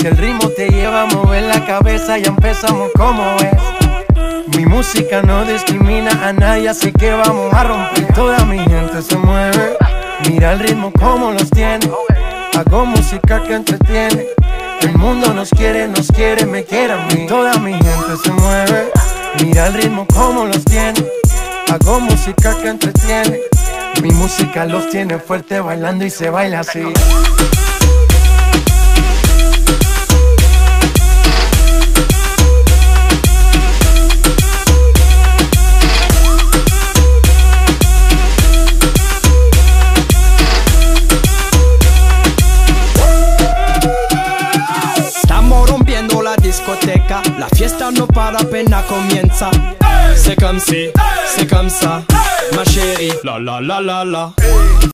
Si el ritmo te lleva a mover la cabeza, ya empezamos como es. Mi música no discrimina a nadie, así que vamos a romper. Toda mi gente se mueve, mira el ritmo como los tiene. Hago música que entretiene. El mundo nos quiere, me quiere a mí. Toda mi gente se mueve, mira el ritmo como los tiene. Hago música que entretiene. Mi música los tiene fuerte bailando y se baila así. Estamos rompiendo la discoteca, la fiesta no para, apenas comienza. C'est comme si, c'est comme ça, ma chérie, la la la la la.